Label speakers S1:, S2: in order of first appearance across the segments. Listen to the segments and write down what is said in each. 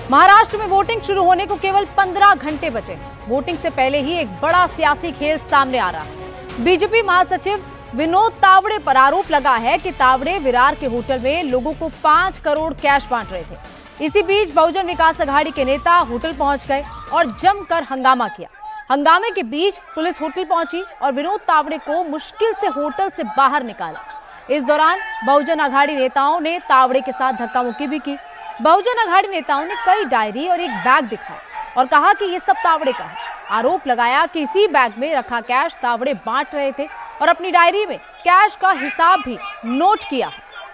S1: महाराष्ट्र में वोटिंग शुरू होने को केवल 15 घंटे बचे। वोटिंग से पहले ही एक बड़ा सियासी खेल सामने आ रहा है। बीजेपी महासचिव विनोद तावड़े पर आरोप लगा है कि तावड़े विरार के होटल में लोगों को 5 करोड़ कैश बांट रहे थे। इसी बीच बहुजन विकास अघाड़ी के नेता होटल पहुंच गए और जमकर हंगामा किया। हंगामे के बीच पुलिस होटल पहुंची और विनोद तावड़े को मुश्किल से होटल से बाहर निकाला। इस दौरान बहुजन अघाड़ी नेताओं ने तावड़े के साथ धक्का मुक्की भी की। बहुजन अघाड़ी नेताओं ने कई डायरी और एक बैग दिखाया और कहा कि ये सब तावड़े का है। आरोप लगाया कि इसी बैग में रखा कैश तावड़े बांट रहे थे और अपनी डायरी में कैश का हिसाब भी नोट किया।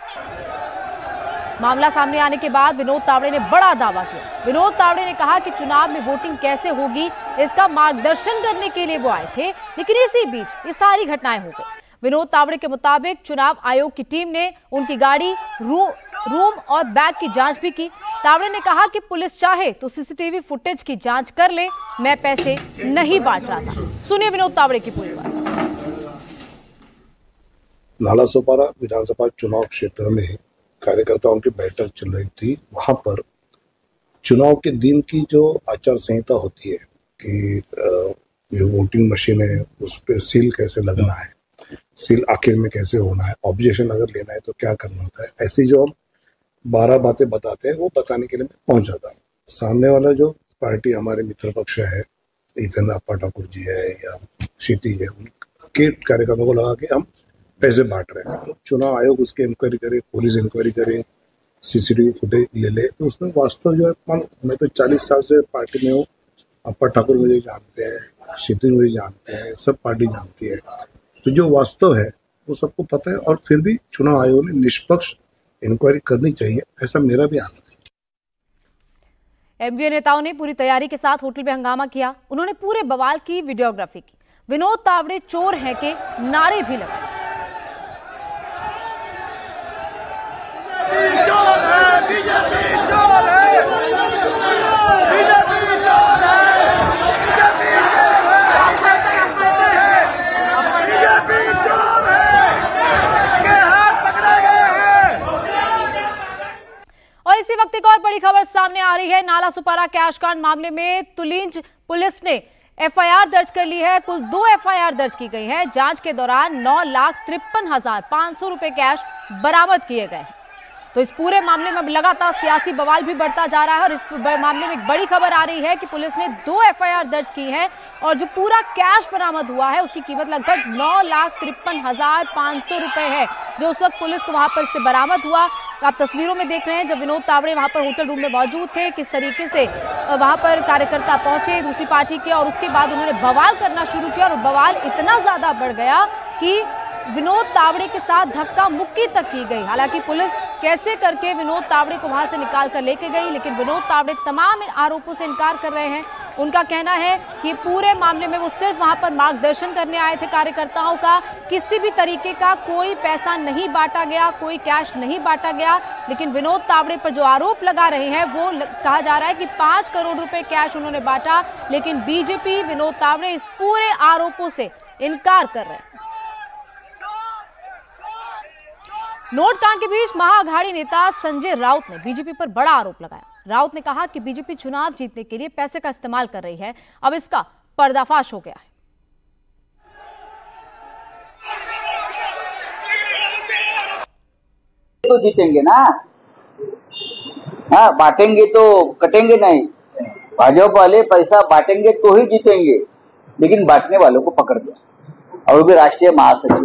S1: मामला सामने आने के बाद विनोद तावड़े ने बड़ा दावा किया। विनोद तावड़े ने कहा कि चुनाव में वोटिंग कैसे होगी इसका मार्गदर्शन करने के लिए वो आए थे, लेकिन इसी बीच ये सारी घटनाएं हो गई। विनोद तावड़े के मुताबिक चुनाव आयोग की टीम ने उनकी गाड़ी, रूम और बैग की जांच भी की। तावड़े ने कहा कि पुलिस चाहे तो सीसीटीवी फुटेज की जांच कर ले, मैं पैसे नहीं बांट रहा था। सुनिए विनोद तावड़े की पूरी बात।
S2: नालासोपारा विधानसभा चुनाव क्षेत्र में कार्यकर्ताओं की बैठक चल रही थी। वहां पर चुनाव के दिन की जो आचार संहिता होती है कि जो वोटिंग मशीन है उस पर सील कैसे लगना है, सील आखिर में कैसे होना है, ऑब्जेक्शन अगर लेना है तो क्या करना होता है, ऐसी जो हम 12 बातें बताते हैं वो बताने के लिए मैं पहुंच जाता हूँ। सामने वाला जो पार्टी हमारे मित्र पक्ष है, इतन अप्पा ठाकुर जी है या क्षितिज है, उनके कार्यकर्ताओं को लगा कि हम पैसे बांट रहे हैं। तो चुनाव आयोग उसकी इंक्वायरी करे, पुलिस इंक्वायरी करे, सीसीटीवी फुटेज ले ले, तो उसमें वास्तव जो है, मैं तो 40 साल से पार्टी में हूँ। अप्पा ठाकुर मुझे जानते हैं, क्षितिज मुझे जानते हैं, सब पार्टी जानती है। तो जो वास्तव है वो सबको पता है और फिर भी चुनाव आयोग ने निष्पक्ष इंक्वायरी करनी चाहिए, ऐसा मेरा भी आग्रह है।
S1: एमवीए नेताओं ने पूरी तैयारी के साथ होटल में हंगामा किया। उन्होंने पूरे बवाल की वीडियोग्राफी की। विनोद तावड़े चोर हैं के नारे भी लगाए। और इसी वक्त एक और बड़ी खबर सामने आ रही है। नालासोपारा कैश कांड मामले में तुलींज पुलिस ने एफआईआर दर्ज कर ली है। कुल 2 एफआईआर दर्ज की गई है। जांच के दौरान 9,53,500 रुपए कैश बरामद किए गए। तो इस पूरे मामले में लगातार सियासी बवाल भी बढ़ता जा रहा है और इस मामले में एक बड़ी खबर आ रही है कि पुलिस ने 2 एफआईआर दर्ज की है और जो पूरा कैश बरामद हुआ है उसकी कीमत लगभग 9,53,500 रुपए है, जो उस वक्त पुलिस को वहां पर से बरामद हुआ। आप तस्वीरों में देख रहे हैं जब विनोद तावड़े वहां पर होटल रूम में मौजूद थे, किस तरीके से वहां पर कार्यकर्ता पहुंचे दूसरी पार्टी के और उसके बाद उन्होंने बवाल करना शुरू किया और बवाल इतना ज्यादा बढ़ गया कि विनोद तावड़े के साथ धक्का मुक्की तक की गई। हालांकि पुलिस कैसे करके विनोद तावड़े को वहां से निकाल कर लेके गई, लेकिन विनोद तावड़े तमाम आरोपों से इनकार कर रहे हैं। उनका कहना है कि पूरे मामले में वो सिर्फ वहां पर मार्गदर्शन करने आए थे कार्यकर्ताओं का, किसी भी तरीके का कोई पैसा नहीं बांटा गया, कोई कैश नहीं बांटा गया। लेकिन विनोद तावड़े पर जो आरोप लगा रहे हैं वो कहा जा रहा है कि 5 करोड़ रुपए कैश उन्होंने बांटा, लेकिन बीजेपी विनोद तावड़े इस पूरे आरोपों से इनकार कर रहे हैं। नोट कांड के बीच महाअघाड़ी नेता संजय राउत ने बीजेपी पर बड़ा आरोप लगाया। राउत ने कहा कि बीजेपी चुनाव जीतने के लिए पैसे का इस्तेमाल कर रही है, अब इसका पर्दाफाश हो गया है।
S3: तो जीतेंगे ना, हाँ बांटेंगे तो कटेंगे नहीं। भाजपा वाले पैसा बांटेंगे तो ही जीतेंगे, लेकिन बांटने वालों को पकड़ दिया और वो भी राष्ट्रीय महासचिव।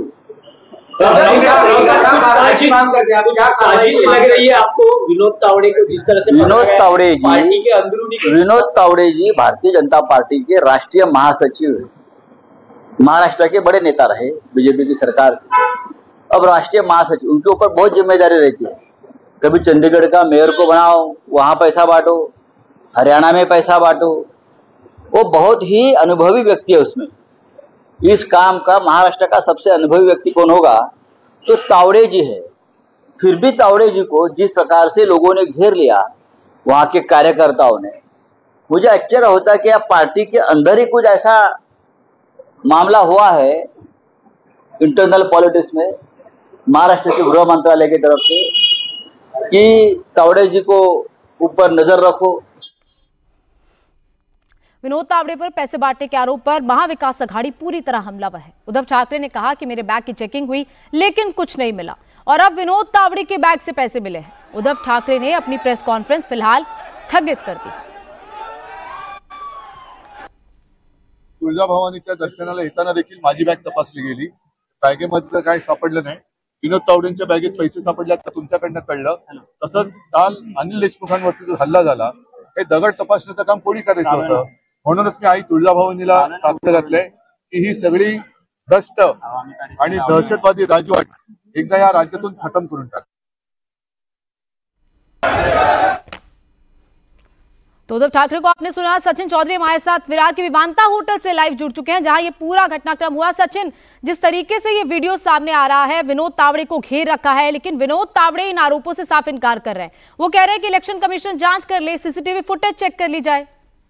S4: साजिश लग रही है आपको विनोद तावड़े को, जिस तरह से
S3: विनोद तावड़े जी
S4: पार्टी के अंदरूनी
S3: विनोद तावड़े जी भारतीय जनता पार्टी के राष्ट्रीय महासचिव, महाराष्ट्र के बड़े नेता रहे बीजेपी की सरकार के। अब राष्ट्रीय महासचिव, उनके ऊपर बहुत जिम्मेदारी रहती है। कभी चंडीगढ़ का मेयर को बनाओ, वहां पैसा बांटो, हरियाणा में पैसा बांटो। वो बहुत ही अनुभवी व्यक्ति है उसमें। इस काम का महाराष्ट्र का सबसे अनुभवी व्यक्ति कौन होगा तो तावड़े जी है। फिर भी तावड़े जी को जिस प्रकार से लोगों ने घेर लिया वहां के कार्यकर्ताओं ने, मुझे आश्चर्य होता है कि अब पार्टी के अंदर ही कुछ ऐसा मामला हुआ है इंटरनल पॉलिटिक्स में महाराष्ट्र के गृह मंत्रालय की तरफ से कि तावड़े जी को ऊपर नजर रखो,
S1: विनोद तावड़े पर पैसे बांटने के आरोप पर महाविकास अघाड़ी पूरी तरह हमलावर है। उद्धव ठाकरे ने कहा कि मेरे बैग की चेकिंग हुई लेकिन कुछ नहीं मिला और अब विनोद तावड़े के बैग से पैसे मिले हैं। उद्धव ठाकरे ने अपनी प्रेस कॉन्फ्रेंस फिलहाल स्थगित कर दी।
S5: तुळजाभवानीच्या दर्शनाला येताना देखील माझी बॅग तपासली गेली, बॅगेमध्ये काही सापडलं नाही। विनोद तावडेंच्या बॅगेत पैसे सापडल्यात का तुमच्याकडनं कळलं। तसंच काल अनिल देशमुखांवरती जो हल्ला झाला हे दगड तपासण्याचं काम कोणी करायचं होतं, म्हणूनच मी आई तुळजाभवानीला साक्ष घातलंय की ही सगळी भ्रष्ट आणि दहशतवादी राजवट एकदा या राज्यातून खतम करून टाक।
S1: तो उद्धव ठाकरे को आपने सुना। सचिन चौधरी हमारे साथ विरार के विवांता होटल से लाइव जुड़ चुके हैं जहां ये पूरा घटनाक्रम हुआ। सचिन, जिस तरीके से ये वीडियो सामने आ रहा है, विनोद तावड़े को घेर रखा है, लेकिन विनोद तावड़े इन आरोपों से साफ इनकार कर रहे हैं। वो कह रहे हैं कि इलेक्शन कमीशन जांच कर ले, सीसीटीवी फुटेज चेक कर ली जाए।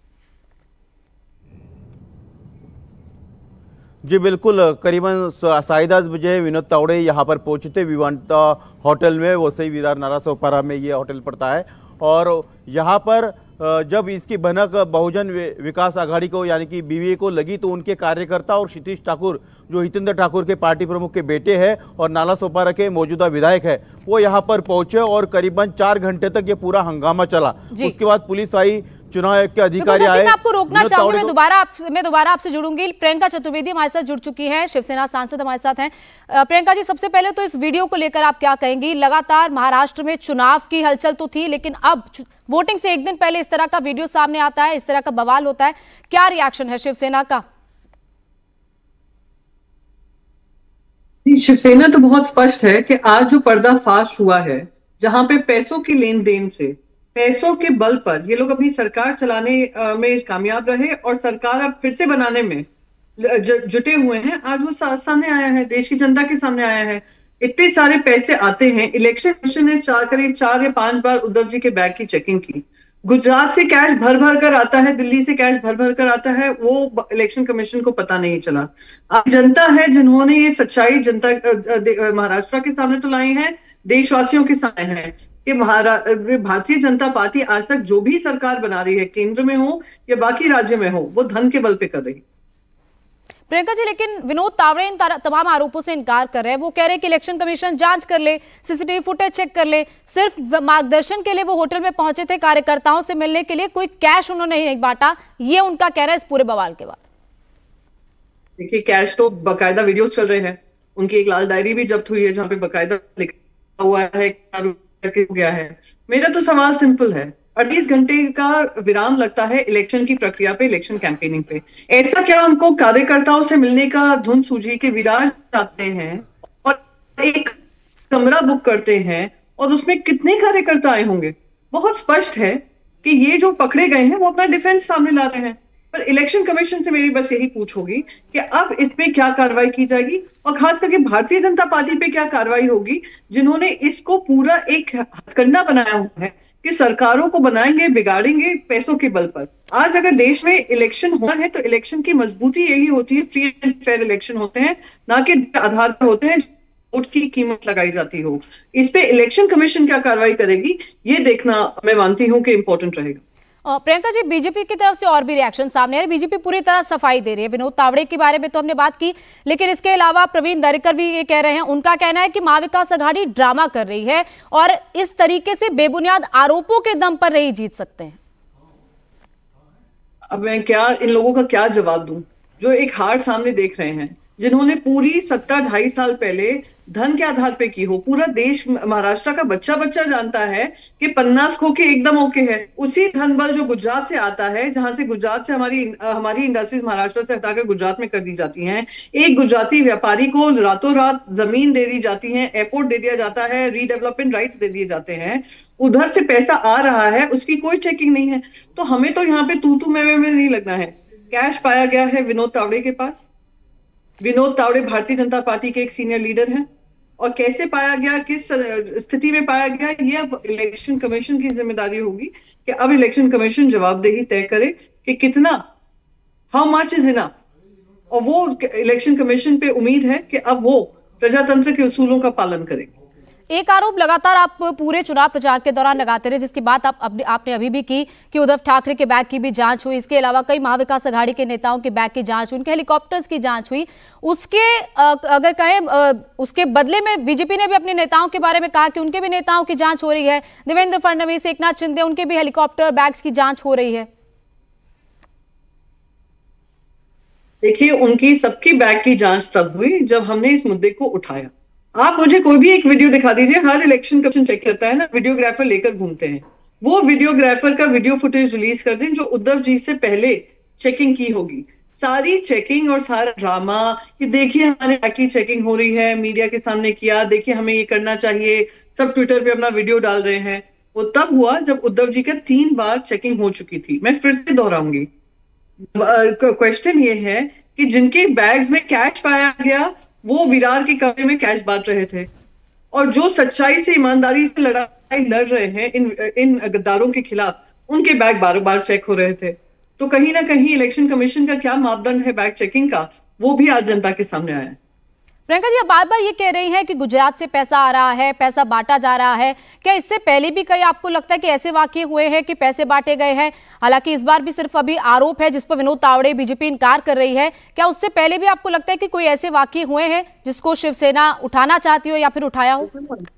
S6: जी बिल्कुल, करीबन 10:30 बजे विनोद तावड़े यहाँ पर पहुंचते विवांता होटल में। वो सही विरार नारासोपारा में ये होटल पड़ता है और यहाँ पर जब इसकी भनक बहुजन विकास आघाड़ी को यानी कि बीवीए को लगी तो उनके कार्यकर्ता और क्षितिज ठाकुर जो हितेंद्र ठाकुर के पार्टी प्रमुख के बेटे हैं और नालासोपारा के मौजूदा विधायक है, वो यहाँ पर पहुंचे और करीबन 4 घंटे तक ये पूरा हंगामा चला। उसके बाद पुलिस आई, चुनाव आयोग के अधिकारी आए।
S1: मैं आपको रोकना चाहूंगी, मैं दोबारा आपसे जुड़ूंगी। प्रियंका चतुर्वेदी हमारे साथ जुड़ चुकी है, शिवसेना सांसद हमारे साथ हैं। प्रियंका जी, सबसे पहले तो इस वीडियो को लेकर आप क्या कहेंगी? लगातार महाराष्ट्र में चुनाव की हलचल तो थी, लेकिन अब वोटिंग से एक दिन पहले इस तरह का वीडियो सामने आता है, इस तरह का बवाल होता है, क्या रिएक्शन है शिवसेना का?
S7: शिवसेना तो बहुत स्पष्ट है कि आज जो पर्दाफाश हुआ है, जहां पे पैसों की लेन देन से, पैसों के बल पर ये लोग अपनी सरकार चलाने में कामयाब रहे और सरकार अब फिर से बनाने में जुटे हुए हैं। आज वो सामने आया है, देश की जनता के सामने आया है। इतने सारे पैसे आते हैं। इलेक्शन कमीशन ने करीब 4 या 5 बार उद्धव जी के बैग की चेकिंग की। गुजरात से कैश भर भर कर आता है, दिल्ली से कैश भर भर कर आता है, वो इलेक्शन कमीशन को पता नहीं चला। अब जनता है जिन्होंने ये सच्चाई जनता महाराष्ट्र के सामने तो लाई है, देशवासियों के सामने है कि भारतीय जनता पार्टी आज तक जो भी सरकार बना रही है, केंद्र में हो या बाकी राज्य में हो, वो धन के बल पे कर रही।
S1: प्रियंका जी, लेकिन विनोद तावड़े इन तमाम आरोपों से इनकार कर रहे हैं। वो कह रहे हैं कि इलेक्शन कमीशन जांच कर ले, सीसीटीवी फुटेज चेक कर ले। सिर्फ मार्गदर्शन के लिए वो होटल में पहुंचे थे, कार्यकर्ताओं से मिलने के लिए, कोई कैश उन्होंने नहीं बांटा, ये उनका कहना है इस पूरे बवाल के बाद।
S7: देखिए, कैश तो बाकायदा वीडियो चल रहे हैं, उनकी एक लाल डायरी भी जब्त हुई है जहाँ पे बाकायदा लिखा हुआ है गया है। मेरा तो सवाल सिंपल है, 38 घंटे का विराम लगता है इलेक्शन की प्रक्रिया पे, इलेक्शन कैंपेनिंग पे। ऐसा क्या उनको कार्यकर्ताओं से मिलने का धुन सूझी कि विरार जाते हैं और एक कमरा बुक करते हैं और उसमें कितने कार्यकर्ता आए होंगे? बहुत स्पष्ट है कि ये जो पकड़े गए हैं वो अपना डिफेंस सामने ला रहे हैं। पर इलेक्शन कमीशन से मेरी बस यही पूछ होगी कि अब इस पे क्या कार्रवाई की जाएगी और खास करके भारतीय जनता पार्टी पे क्या कार्रवाई होगी, जिन्होंने इसको पूरा एक हथकंडा बनाया हुआ है कि सरकारों को बनाएंगे, बिगाड़ेंगे पैसों के बल पर। आज अगर देश में इलेक्शन होना है तो इलेक्शन की मजबूती यही होती है, फ्री एंड फेयर इलेक्शन होते हैं, ना कि आधार पर होते हैं वोट की कीमत लगाई जाती हो। इस पे इलेक्शन कमीशन क्या कार्रवाई करेगी, ये देखना मैं मानती हूँ कि इंपॉर्टेंट रहेगा।
S1: प्रियंका जी, बीजेपी की तरफ से और भी रिएक्शन सामने आ रहे हैं। बीजेपी पूरी तरह सफाई दे रही है। विनोद तावड़े के बारे में तो हमने बात की, लेकिन इसके अलावा प्रवीण दरेकर भी ये कह रहे हैं, उनका कहना है कि महाविकास अघाड़ी ड्रामा कर रही है और इस तरीके से बेबुनियाद आरोपों के दम पर नहीं जीत सकते हैं।
S7: अब मैं क्या इन लोगों का क्या जवाब दूं जो एक हार सामने देख रहे हैं, जिन्होंने पूरी सत्ता 2.5 साल पहले धन के आधार पे की हो। पूरा देश, महाराष्ट्र का बच्चा बच्चा जानता है कि 50 खो के एकदम ओके है। उसी धन बल जो गुजरात से आता है, जहां से गुजरात से हमारी इंडस्ट्रीज महाराष्ट्र से हटाकर गुजरात में कर दी जाती हैं। एक गुजराती व्यापारी को रातों रात जमीन दे दी जाती है, एयरपोर्ट दे दिया जाता है, रीडेवलपमेंट राइट्स दे दिए जाते हैं। उधर से पैसा आ रहा है, उसकी कोई चेकिंग नहीं है। तो हमें तो यहाँ पे तू मैं नहीं लगना है। कैश पाया गया है विनोद तावड़े के पास। विनोद तावड़े भारतीय जनता पार्टी के एक सीनियर लीडर हैं और कैसे पाया गया, किस स्थिति में पाया गया, ये अब इलेक्शन कमीशन की जिम्मेदारी होगी कि अब इलेक्शन कमीशन जवाबदेही तय करे कि कितना, हाउ मच इज इनफ। और वो इलेक्शन कमीशन पे उम्मीद है कि अब वो प्रजातंत्र के उसूलों का पालन करेंगे।
S1: एक आरोप लगातार आप पूरे चुनाव प्रचार के दौरान लगाते रहे, जिसकी बात आपने अभी भी की कि उद्धव ठाकरे के बैग की भी जांच हुई, इसके अलावा कई महाविकास अघाड़ी के नेताओं के बैग की जांच हुई, उनके हेलीकॉप्टर्स की जांच हुई। उसके अगर कहें उसके बदले में बीजेपी ने भी अपने नेताओं के बारे में कहा कि उनके भी नेताओं की जांच हो रही है। देवेंद्र फडणवीस, एकनाथ शिंदे, उनके भी हेलीकॉप्टर बैग्स की जांच हो रही है।
S7: देखिए, उनकी सबकी बैग की जांच तब हुई जब हमने इस मुद्दे को उठाया। आप मुझे कोई भी एक वीडियो दिखा दीजिए, हर इलेक्शन कमीशन चेक करता है ना, वीडियोग्राफर लेकर घूमते हैं, वो वीडियोग्राफर का वीडियो फुटेज रिलीज कर दें जो उद्धव जी से पहले चेकिंग की होगी। सारी चेकिंग और सारा ड्रामा कि देखिए हमारे बैग की चेकिंग हो रही है, मीडिया के सामने किया, देखिए हमें ये करना चाहिए, सब ट्विटर पे अपना वीडियो डाल रहे हैं, वो तब हुआ जब उद्धव जी का 3 बार चेकिंग हो चुकी थी। मैं फिर से दोहराऊंगी, क्वेश्चन ये है कि जिनके बैग्स में कैश पाया गया वो विरार के कमरे में कैश बांट रहे थे, और जो सच्चाई से ईमानदारी से लड़ाई लड़ रहे हैं इन गद्दारों के खिलाफ, उनके बैग बार बार चेक हो रहे थे। तो कहीं ना कहीं इलेक्शन कमीशन का क्या मापदंड है बैग चेकिंग का, वो भी आज जनता के सामने आया है।
S1: प्रियंका जी, आप बार बार ये कह रही हैं कि गुजरात से पैसा आ रहा है, पैसा बांटा जा रहा है, क्या इससे पहले भी कहीं आपको लगता है कि ऐसे वाकये हुए हैं कि पैसे बांटे गए हैं? हालांकि इस बार भी सिर्फ अभी आरोप है जिस पर विनोद तावड़े बीजेपी इनकार कर रही है, क्या उससे पहले भी आपको लगता है कि कोई ऐसे वाकये हुए हैं जिसको शिवसेना उठाना चाहती हो या फिर उठाया हो?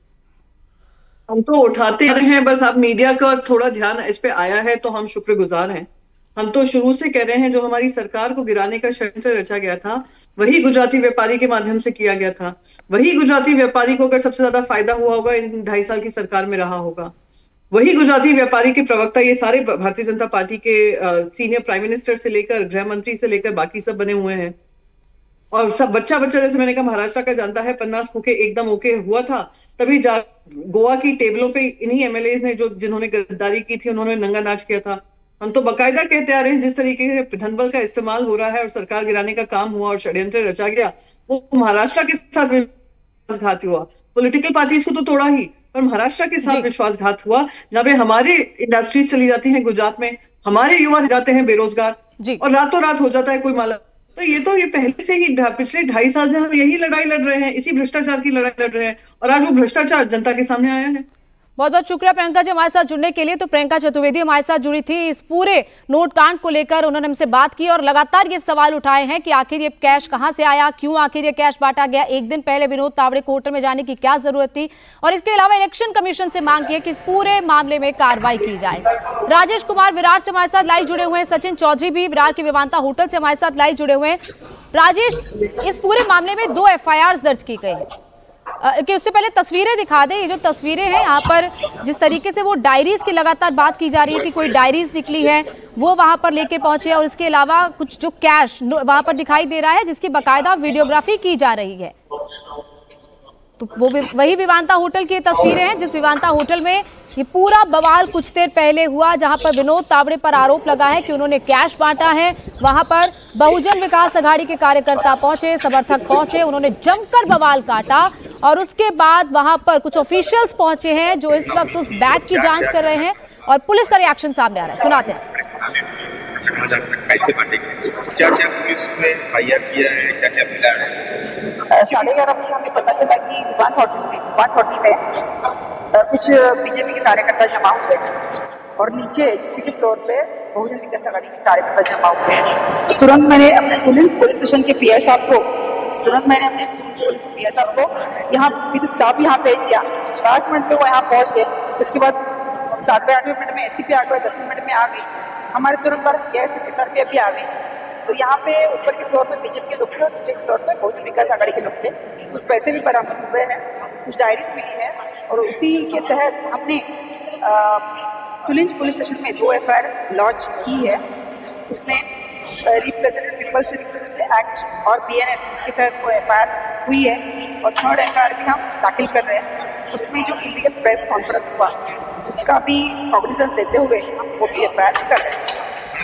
S7: हम तो उठाते रहे हैं, बस आप मीडिया का थोड़ा ध्यान इस पे आया है तो हम शुक्रगुजार हैं। हम तो शुरू से कह रहे हैं जो हमारी सरकार को गिराने का षड्यंत्र रचा गया था वही गुजराती व्यापारी के माध्यम से किया गया था। वही गुजराती व्यापारी को अगर सबसे ज्यादा फायदा हुआ होगा इन 2.5 साल की सरकार में रहा होगा। वही गुजराती व्यापारी के प्रवक्ता ये सारे भारतीय जनता पार्टी के सीनियर प्राइम मिनिस्टर से लेकर गृह मंत्री से लेकर बाकी सब बने हुए हैं। और सब बच्चा जैसे मैंने कहा महाराष्ट्र का जानता है, 50 खोके एकदम ओके हुआ था, तभी गोवा की टेबलों पे इन्हीं एमएलए ने जिन्होंने गद्दारी की थी उन्होंने नंगा नाच किया था। हम तो बाकायदा कहते आ रहे हैं जिस तरीके से धनबल का इस्तेमाल हो रहा है और सरकार गिराने का काम हुआ और षड्यंत्र रचा गया, वो महाराष्ट्र के साथ विश्वासघात हुआ। पॉलिटिकल पार्टीज को तो तोड़ा ही, पर महाराष्ट्र के साथ विश्वासघात हुआ, जहां पे हमारे इंडस्ट्रीज चली जाती हैं गुजरात में, हमारे युवा जाते हैं बेरोजगार और रातों रात हो जाता है कोई माला। तो ये पहले से ही पिछले 2.5 साल से हम यही लड़ाई लड़ रहे हैं, इसी भ्रष्टाचार की लड़ाई लड़ रहे हैं, और आज वो भ्रष्टाचार जनता के सामने आया है।
S1: बहुत बहुत शुक्रिया प्रियंका जी हमारे साथ जुड़ने के लिए। तो प्रियंका चतुर्वेदी हमारे साथ जुड़ी थी इस पूरे नोट कांड को लेकर, उन्होंने हमसे बात की और लगातार ये सवाल उठाए हैं कि आखिर ये कैश कहां से आया, क्यों आखिर ये कैश बांटा गया, एक दिन पहले विनोद तावड़े को होटल में जाने की क्या जरूरत थी, और इसके अलावा इलेक्शन कमीशन से मांग की है कि इस पूरे मामले में कार्रवाई की जाए। राजेश कुमार विरार से हमारे साथ लाइव जुड़े हुए हैं, सचिन चौधरी भी विरार की विवांता होटल से हमारे साथ लाइव जुड़े हुए हैं। राजेश, इस पूरे मामले में 2 FIR दर्ज की गई है कि उससे पहले तस्वीरें दिखा दे। ये जो तस्वीरें हैं यहाँ पर जिस तरीके से वो डायरीज की लगातार बात की जा रही है कि कोई डायरीज निकली है वो वहां पर लेके पहुंचे, और इसके अलावा कुछ जो कैश वहां पर दिखाई दे रहा है जिसकी बाकायदा वीडियोग्राफी की जा रही है। तो वो वही विवांता होटल की तस्वीरें हैं जिस विवांता होटल में ये पूरा बवाल कुछ देर पहले हुआ, जहां पर विनोद तावड़े पर आरोप लगा है कि उन्होंने कैश बांटा है। वहां पर बहुजन विकास अघाड़ी के कार्यकर्ता पहुंचे, समर्थक पहुंचे, उन्होंने जमकर बवाल काटा, और उसके बाद वहां पर कुछ ऑफिशियल्स पहुंचे हैं जो इस वक्त उस बैग की जांच कर रहे हैं, और पुलिस का रिएक्शन सामने आ रहा है, सुनाते हैं।
S8: क्या क्या पुलिस ने FIR किया है, क्या क्या मिला है?
S9: 11:30 बजे हमें पता चला कि विवांत होटल में कुछ बीजेपी के कार्यकर्ता जमा हुए हैं और नीचे सिटी फ्लोर पे बहुजन विकास अघाड़ी के कार्यकर्ता जमा हुए हैं। तुरंत मैंने अपने पुलिस स्टेशन के PI साहब को यहाँ विद स्टाफ यहाँ भेज दिया। 5 मिनट में वो यहाँ पहुँच गए। उसके बाद 7वें-8वें मिनट में SCP आ गए, 10वें मिनट में आ गई। हमारे तुरंत बाद CI सर भी अभी आ गए। तो यहाँ पे ऊपर के फ्लोर पे बीजेपी के लोग थे और नीचे के फ्लोर पे बहुजन विकास अघाड़ी के लोग थे। कुछ पैसे भी बरामद हुए हैं, कुछ डायरीज मिली है, और उसी के तहत हमने तुलिंज पुलिस स्टेशन में 2 FIR लॉन्च की है। उसमें रिप्रेजेंटेटिव पीपल्स रिप्रेजेंटेटिव एक्ट और BNS इसके तहत वो FIR हुई है, और 3rd FIR भी हम दाखिल कर रहे हैं। उसमें जो इलीगल प्रेस कॉन्फ्रेंस हुआ उसका भी कॉग्निजेंस लेते हुए हम वो भी FIR कर रहे हैं।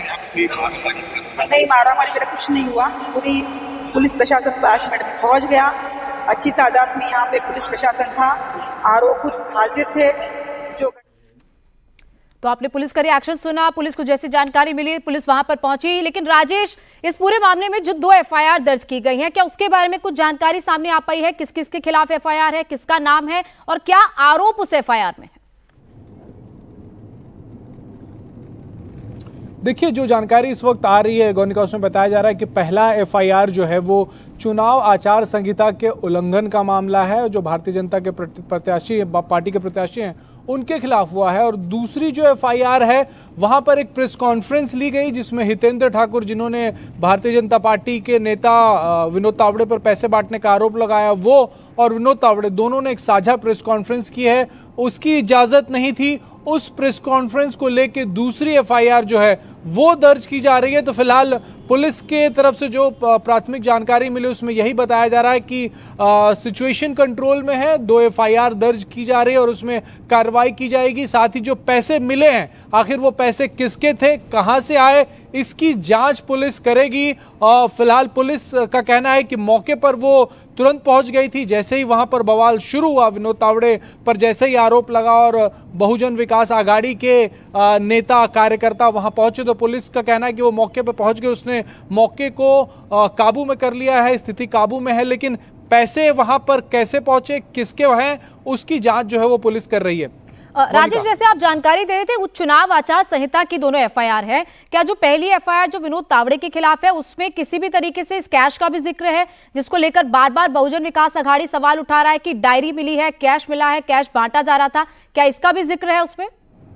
S9: नहीं, मारामारी वगैरह कुछ नहीं हुआ। पूरी पुलिस प्रशासन 5 मिनट में पहुंच गया। अच्छी तादाद में यहाँ पे पुलिस प्रशासन था, RO खुद हाजिर थे। जो
S1: तो आपने पुलिस का रिएक्शन सुना, पुलिस को जैसी जानकारी मिली पुलिस वहां पर पहुंची। लेकिन राजेश, इस पूरे मामले में जो 2 एफआईआर दर्ज की गई हैं, क्या उसके बारे में कुछ जानकारी सामने आ पाई है? किस किस के खिलाफ एफआईआर है, किसका नाम है और क्या आरोप उस एफआईआर में है?
S10: देखिए, जो जानकारी इस वक्त आ रही है गौनिका, उसमें बताया जा रहा है कि पहला एफआईआर जो है वो चुनाव आचार संहिता के उल्लंघन का मामला है, जो भारतीय जनता के प्रत्याशी पार्टी के प्रत्याशी हैं उनके खिलाफ हुआ है। और दूसरी जो एफआईआर है वहां पर एक प्रेस कॉन्फ्रेंस ली गई जिसमें हितेंद्र ठाकुर, जिन्होंने भारतीय जनता पार्टी के नेता विनोद तावड़े पर पैसे बांटने का आरोप लगाया, वो और विनोद तावड़े दोनों ने एक साझा प्रेस कॉन्फ्रेंस की है। उसकी इजाजत नहीं थी, उस प्रेस कॉन्फ्रेंस को लेकर दूसरी एफआईआर जो है वो दर्ज की जा रही है। तो फिलहाल पुलिस के तरफ से जो प्राथमिक जानकारी मिली उसमें यही बताया जा रहा है कि सिचुएशन कंट्रोल में है, 2 एफआईआर दर्ज की जा रही है और उसमें कार्रवाई की जाएगी। साथ ही जो पैसे मिले हैं, आखिर वो पैसे किसके थे, कहां से आए, इसकी जांच पुलिस करेगी। फिलहाल पुलिस का कहना है कि मौके पर वो तुरंत पहुंच गई थी। जैसे ही वहां पर बवाल शुरू हुआ, विनोद तावड़े पर जैसे ही आरोप लगा और बहुजन विकास आघाड़ी के नेता कार्यकर्ता वहां पहुंचे, तो पुलिस का कहना है कि वो मौके पर पहुंच गए, उसने मौके को काबू में कर लिया है, स्थिति काबू में है। लेकिन पैसे वहां पर कैसे पहुंचे, किसके हैं, उसकी जांच जो है वो पुलिस कर रही है।
S1: राजेश, जैसे आप जानकारी दे रहे थे, उस चुनाव आचार संहिता की दोनों एफआईआर है, क्या जो पहली एफआईआर जो विनोद तावड़े के खिलाफ है उसमें किसी भी तरीके से इस कैश का भी जिक्र है, जिसको लेकर बार बार बहुजन विकास आघाड़ी सवाल उठा रहा है कि डायरी मिली है, कैश मिला है, कैश बांटा जा रहा था, क्या इसका भी जिक्र है उसमें?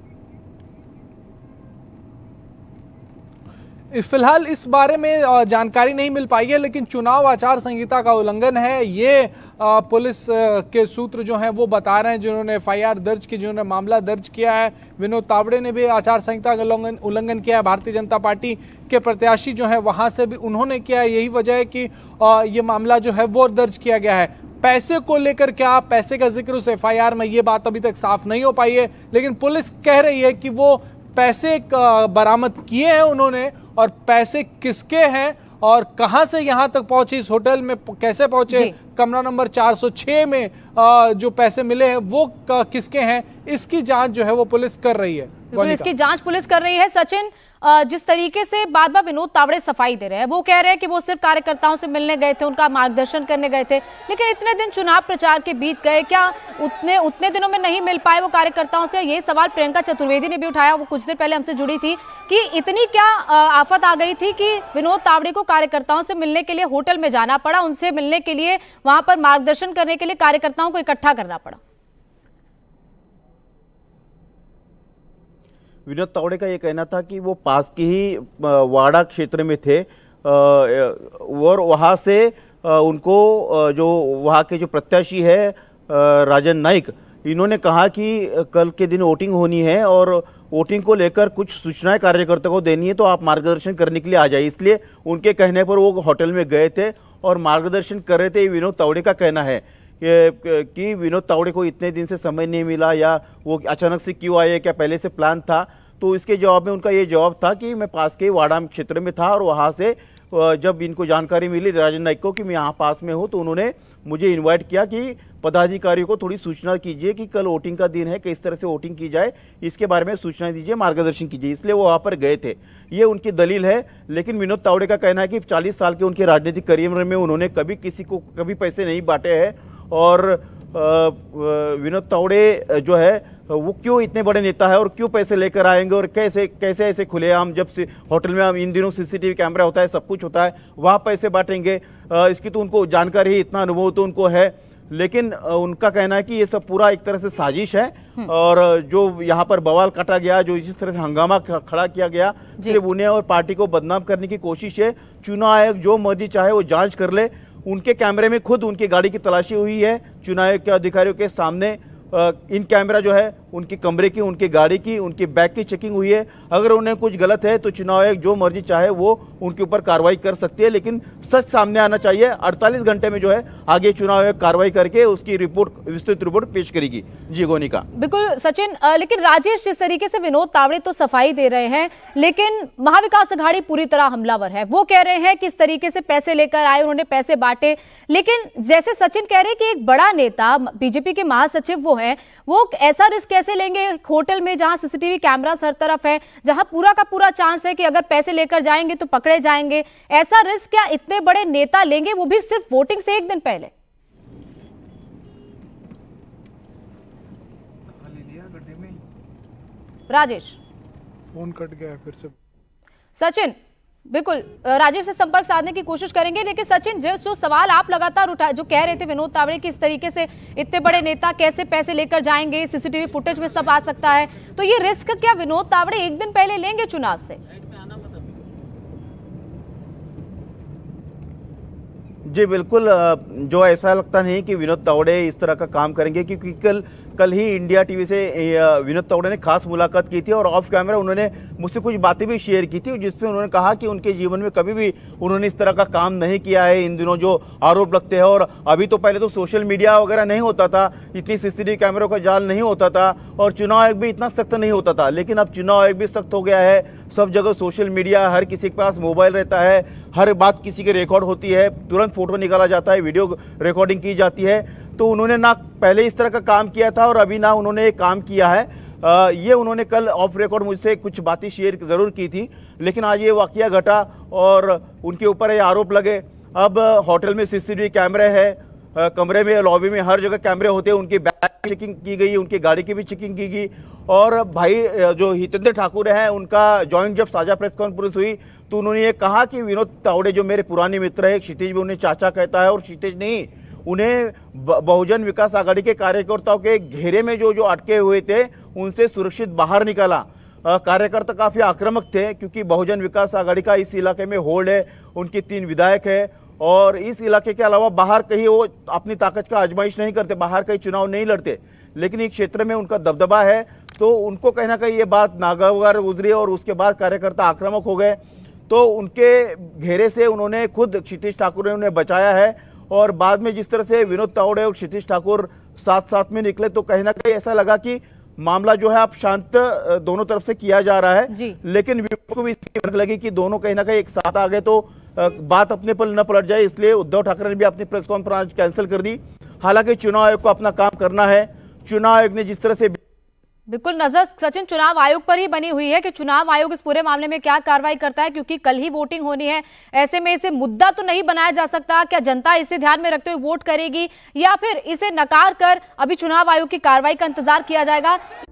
S10: फिलहाल इस बारे में जानकारी नहीं मिल पाई है, लेकिन चुनाव आचार संहिता का उल्लंघन है ये पुलिस के सूत्र जो हैं वो बता रहे हैं, जिन्होंने एफआईआर दर्ज की, जिन्होंने मामला दर्ज किया है। विनोद तावड़े ने भी आचार संहिता का उल्लंघन किया है, भारतीय जनता पार्टी के प्रत्याशी जो है वहां से भी उन्होंने किया है। यही वजह है कि ये मामला जो है वो दर्ज किया गया है। पैसे को लेकर क्या पैसे का जिक्र उस एफआईआर में, ये बात अभी तक साफ नहीं हो पाई है, लेकिन पुलिस कह रही है कि वो पैसे बरामद किए हैं उन्होंने, और पैसे किसके हैं और कहां से यहां तक पहुंचे, इस होटल में कैसे पहुंचे, कमरा नंबर 406 में जो पैसे मिले हैं वो किसके हैं, इसकी जांच जो है वो पुलिस कर रही है।
S1: इसकी जांच पुलिस कर रही है। सचिन, जिस तरीके से बार बार विनोद तावड़े सफाई दे रहे हैं, वो कह रहे हैं कि वो सिर्फ कार्यकर्ताओं से मिलने गए थे, उनका मार्गदर्शन करने गए थे, लेकिन इतने दिन चुनाव प्रचार के बीत गए, क्या उतने दिनों में नहीं मिल पाए वो कार्यकर्ताओं से? ये सवाल प्रियंका चतुर्वेदी ने भी उठाया, वो कुछ देर पहले हमसे जुड़ी थी, कि इतनी क्या आफत आ गई थी कि विनोद तावड़े को कार्यकर्ताओं से मिलने के लिए होटल में जाना पड़ा, उनसे मिलने के लिए वहां पर मार्गदर्शन करने के लिए कार्यकर्ताओं को इकट्ठा करना पड़ा।
S6: विनोद तावड़े का ये कहना था कि वो पास के ही वाड़ा क्षेत्र में थे और वहाँ से उनको जो वहाँ के जो प्रत्याशी है राजन नाइक, इन्होंने कहा कि कल के दिन वोटिंग होनी है और वोटिंग को लेकर कुछ सूचनाएं कार्यकर्ताओं को देनी है, तो आप मार्गदर्शन करने के लिए आ जाइए। इसलिए उनके कहने पर वो होटल में गए थे और मार्गदर्शन कर रहे थे। विनोद तावड़े का कहना है कि विनोद तावड़े को इतने दिन से समय नहीं मिला, या वो अचानक से क्यों आए, क्या पहले से प्लान था। तो इसके जवाब में उनका ये जवाब था कि मैं पास के वाड़ा क्षेत्र में था और वहाँ से जब इनको जानकारी मिली राजन नाइक को कि मैं यहाँ पास में हूँ, तो उन्होंने मुझे इनवाइट किया कि पदाधिकारियों को थोड़ी सूचना कीजिए कि कल वोटिंग का दिन है, किस तरह से वोटिंग की जाए, इसके बारे में सूचना दीजिए, मार्गदर्शन कीजिए। इसलिए वो वहाँ पर गए थे, ये उनकी दलील है। लेकिन विनोद तावड़े का कहना है कि 40 साल के उनके राजनीतिक करियर में उन्होंने कभी किसी को कभी पैसे नहीं बांटे हैं, और विनोद तावड़े जो है वो क्यों इतने बड़े नेता है और क्यों पैसे लेकर आएंगे और कैसे कैसे ऐसे खुलेआम, जब से होटल में हम इन दिनों सीसीटीवी कैमरा होता है, सब कुछ होता है, वहाँ पैसे बांटेंगे, इसकी तो उनको जानकारी, इतना अनुभव तो उनको है। लेकिन उनका कहना है कि ये सब पूरा एक तरह से साजिश है, और जो यहाँ पर बवाल काटा गया, जो जिस तरह से हंगामा खड़ा किया गया, सिर्फ उन्हें और पार्टी को बदनाम करने की कोशिश है। चुनाव आयोग जो मर्जी चाहे वो जांच कर ले, उनके कैमरे में खुद उनकी गाड़ी की तलाशी हुई है, चुनाव आयोग के अधिकारियों के सामने इन कैमरा जो है उनके कमरे की, उनकी गाड़ी की, उनके बैग की चेकिंग हुई है। अगर उन्हें कुछ गलत है तो चुनाव आयोग जो मर्जी चाहे वो उनके ऊपर कार्रवाई कर सकती है, लेकिन सच सामने आना चाहिए। 48 घंटे में जो है आगे चुनाव आयोग कार्रवाई करके उसकी रिपोर्ट, विस्तृत रिपोर्ट पेश करेगी। जी गोनिका।
S1: बिल्कुल सचिन, लेकिन राजेश, जिस तरीके से विनोद तावड़े तो सफाई दे रहे हैं, लेकिन महाविकास आघाड़ी पूरी तरह हमलावर है। वो कह रहे हैं कि इस तरीके से पैसे लेकर आए, उन्होंने पैसे बांटे, लेकिन जैसे सचिन कह रहे हैं कि एक बड़ा नेता बीजेपी के महासचिव वो है, वो ऐसा रिस्क कैसे लेंगे होटल में जहां सीसीटीवी कैमरास हर तरफ है, जहां पूरा का पूरा चांस है कि अगर पैसे लेकर जाएंगे तो पकड़े जाएंगे? ऐसा रिस्क क्या इतने बड़े नेता लेंगे, वो भी सिर्फ वोटिंग से एक दिन पहले? राजेश
S10: फोन कट गया फिर से।
S1: सचिन, बिल्कुल राजेश से संपर्क साधने की कोशिश करेंगे, लेकिन सचिन जो सवाल आप लगातार उठा, जो कह रहे थे विनोद तावड़े की, इस तरीके से इतने बड़े नेता कैसे पैसे लेकर जाएंगे, सीसीटीवी फुटेज में सब आ सकता है, तो ये रिस्क क्या विनोद तावड़े एक दिन पहले लेंगे चुनाव से?
S6: जी बिल्कुल, जो ऐसा लगता नहीं कि विनोद तावड़े इस तरह का काम करेंगे, क्योंकि कल ही इंडिया टीवी से विनोद तावड़े ने खास मुलाकात की थी और ऑफ कैमरा उन्होंने मुझसे कुछ बातें भी शेयर की थी, जिसमें उन्होंने कहा कि उनके जीवन में कभी भी उन्होंने इस तरह का काम नहीं किया है। इन दिनों जो आरोप लगते हैं, और अभी तो पहले तो सोशल मीडिया वगैरह नहीं होता था, इतनी सीसीटीवी कैमरों का जाल नहीं होता था, और चुनाव आयोग भी इतना सख्त नहीं होता था, लेकिन अब चुनाव आयोग भी सख्त हो गया है। सब जगह सोशल मीडिया, हर किसी के पास मोबाइल रहता है, हर बात किसी की रिकॉर्ड होती है, तुरंत फोटो निकाला जाता है, वीडियो रिकॉर्डिंग की जाती है। तो उन्होंने ना पहले इस तरह का काम किया था और अभी ना उन्होंने एक काम किया है। ये उन्होंने कल ऑफ रिकॉर्ड मुझसे कुछ बातें शेयर जरूर की थी, लेकिन आज ये वाकया घटा और उनके ऊपर ये आरोप लगे। अब होटल में सीसीटीवी कैमरे है, कमरे में, लॉबी में, हर जगह कैमरे होते हैं। उनकी बैग चेकिंग की गई, उनकी गाड़ी की भी चेकिंग की गई। और भाई जो हितेंद्र ठाकुर है, उनका जॉइंट जब साझा प्रेस कॉन्फ्रेंस हुई तो उन्होंने ये कहा कि विनोद तावड़े जो मेरे पुराने मित्र है, क्षितिज भी उन्हें चाचा कहता है, और क्षितिज नहीं, उन्हें बहुजन विकास आघाड़ी के कार्यकर्ताओं के घेरे में जो अटके हुए थे उनसे सुरक्षित बाहर निकाला। कार्यकर्ता काफी आक्रामक थे, क्योंकि बहुजन विकास आघाड़ी का इस इलाके में होल्ड है, उनके 3 विधायक है, और इस इलाके के अलावा बाहर कहीं वो अपनी ताकत का आजमाइश नहीं करते, बाहर कहीं चुनाव नहीं लड़ते, लेकिन इस क्षेत्र में उनका दबदबा है। तो उनको कहीं ना कहीं ये बात नागवार गुजरी और उसके बाद कार्यकर्ता आक्रामक हो गए। तो उनके घेरे से उन्होंने खुद क्षितिज ठाकुर ने उन्हें बचाया है, और बाद में जिस तरह से विनोद तावड़े और क्षितिज ठाकुर साथ साथ में निकले, तो कहीं ना कहीं ऐसा लगा कि मामला जो है अब शांत दोनों तरफ से किया जा रहा है। लेकिन विपक्ष को भी इसकी भनक लगी कि दोनों कहीं ना कहीं एक साथ आ गए तो बात अपने पर न पलट जाए, इसलिए उद्धव ठाकरे ने भी अपनी प्रेस कॉन्फ्रेंस कैंसिल कर दी। हालांकि चुनाव आयोग को अपना काम करना है। चुनाव आयोग ने जिस तरह से,
S1: बिल्कुल नजर सचिन चुनाव आयोग पर ही बनी हुई है कि चुनाव आयोग इस पूरे मामले में क्या कार्रवाई करता है, क्योंकि कल ही वोटिंग होनी है। ऐसे में इसे मुद्दा तो नहीं बनाया जा सकता। क्या जनता इसे ध्यान में रखते हुए वोट करेगी, या फिर इसे नकार कर अभी चुनाव आयोग की कार्रवाई का इंतजार किया जाएगा?